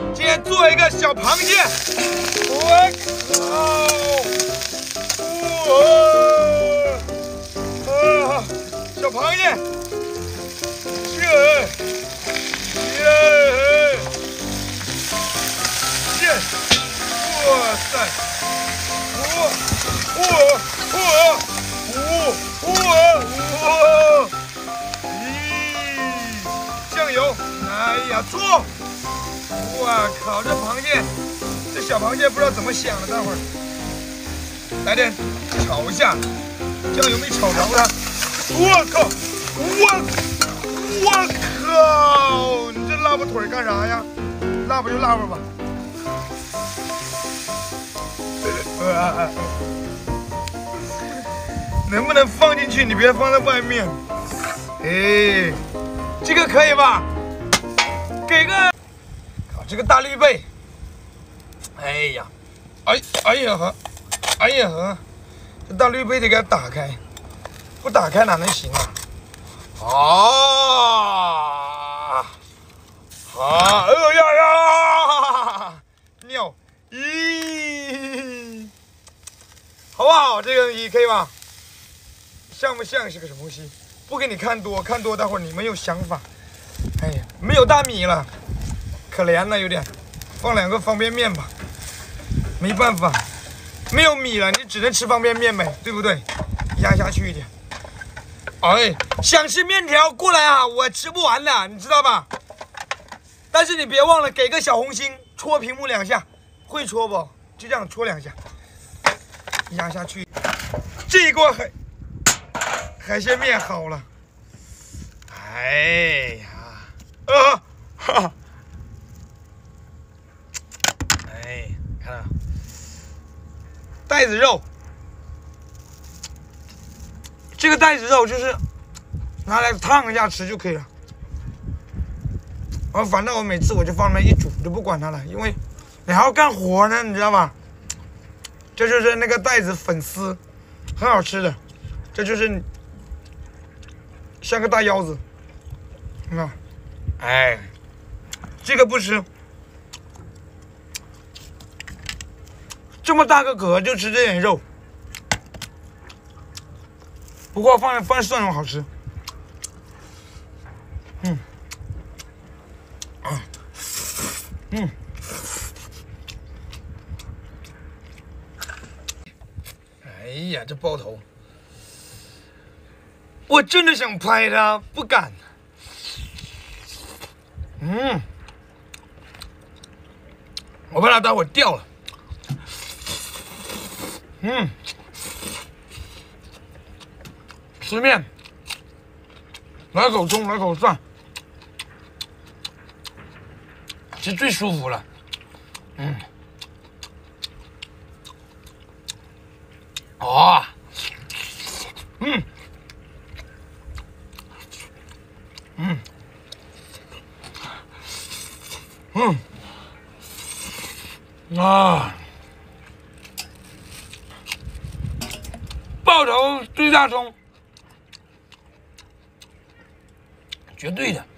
今天做一个小螃蟹，我靠！小螃蟹，哇塞！酱油，哎呀，醋！哇靠，这螃蟹，这小螃蟹不知道怎么想的，待会儿来点炒一下，酱油没炒着它。我靠！我靠！你这辣巴腿干啥呀？辣巴就辣巴吧。能不能放进去？你别放在外面。哎，这个可以吧？给个，靠，这个大绿贝。哎呀，哎呀呵，这大绿贝得给它打开，不打开哪能行啊？哎呀，尿，咦，好不好？这个也可以吧？像不像是个什么东西？不给你看多，看多待会儿你们有想法。哎呀，没有大米了，可怜了有点，放2个方便面吧。没办法，没有米了，你只能吃方便面呗，对不对？压下去一点。哎，想吃面条过来啊，我吃不完的，你知道吧？但是你别忘了给个小红心，戳屏幕2下，会戳不？就这样戳2下，压下去。这一锅海鲜面好了。哎呀，哎，看到带子肉，这个带子肉就是拿来烫一下吃就可以了。反正我每次我就放那一煮，就不管它了，因为你还要干活呢，你知道吧？这就是那个带子粉丝，很好吃的，这就是像个大腰子，哎，这个不吃，这么大个壳就吃这点肉，不过放蒜蓉好吃，哎呀，这爆头，我真的想拍它，不敢。我怕它待会儿掉了。吃面，来口葱，来口蒜，其实最舒服了。爆头对大葱，绝对的。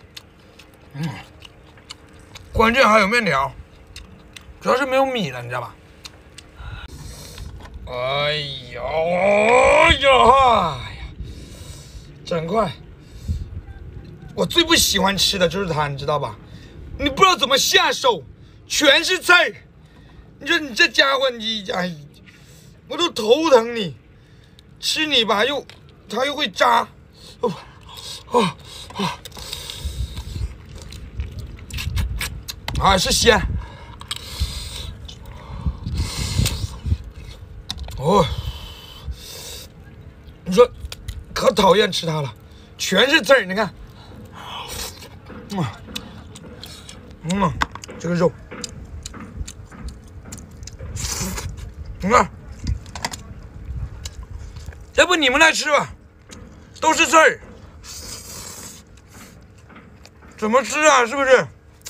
关键还有面条，主要是没有米了，你知道吧？哎呀，整块。我最不喜欢吃的就是它，你知道吧？你不知道怎么下手，全是刺儿。你说你这家伙，哎，我都头疼你。吃你吧，它又会扎。是鲜。你说可讨厌吃它了，全是刺儿，你看。这个肉，你看，要不你们来吃吧，都是刺儿，怎么吃啊？是不是？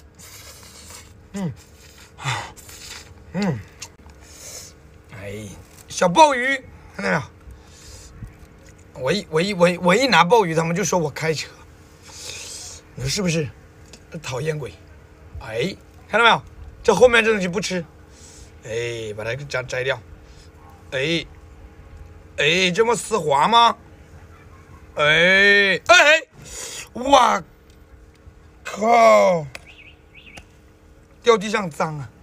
哎，小鲍鱼，看到没有？我一拿鲍鱼，他们就说我开车，你说是不是？讨厌鬼！哎，看到没有？ 这后面这东西不吃，哎，把它给摘掉，哎，哎，这么丝滑吗？哎哎，哇靠！掉地上脏啊！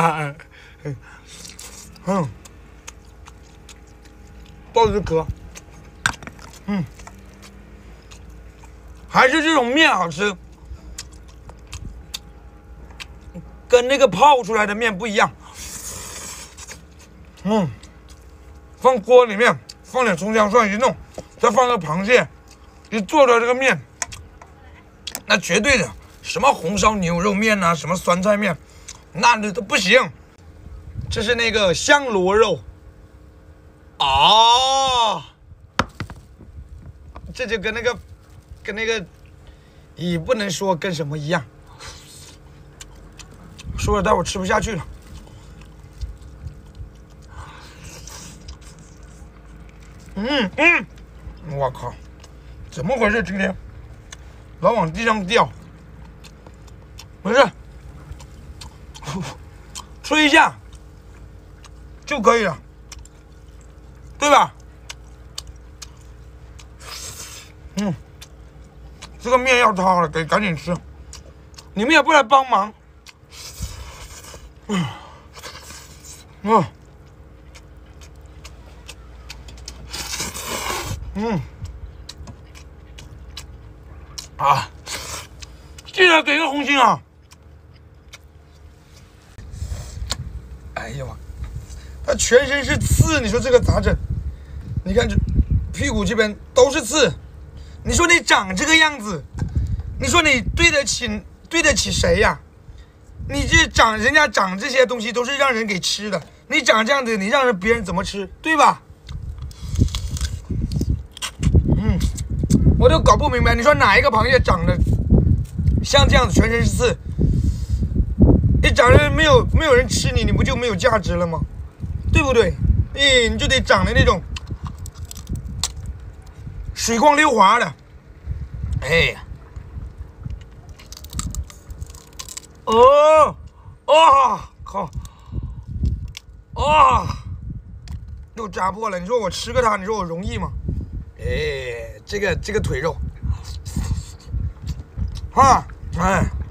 抱着壳，还是这种面好吃，跟那个泡出来的面不一样。放锅里面，放点葱姜蒜一弄，再放个螃蟹，一做出来这个面，那绝对的，什么红烧牛肉面啊，什么酸菜面，那都不行。这是那个香螺肉，这就跟那个，也不能说跟什么一样，说了待会儿吃不下去了。我靠，怎么回事？今天老往地上掉，没事，吹一下就可以了，对吧？这个面要塌了，得赶紧吃。你们也不来帮忙，记得给个红心啊！哎呀妈，他全身是刺，你说这个咋整？你看这屁股这边都是刺，你说你长这个样子，你说你对得起谁呀？你这人家长这些东西都是让人给吃的，你长这样子，你让别人怎么吃，对吧？我都搞不明白，你说哪一个螃蟹长得像这样子全身是刺？你长得没有人吃你，你不就没有价值了吗？对不对？你就得长得那种水光溜滑的。哎呀，靠，又扎破了。你说我吃个它，你说我容易吗？哎，这个腿肉，哎。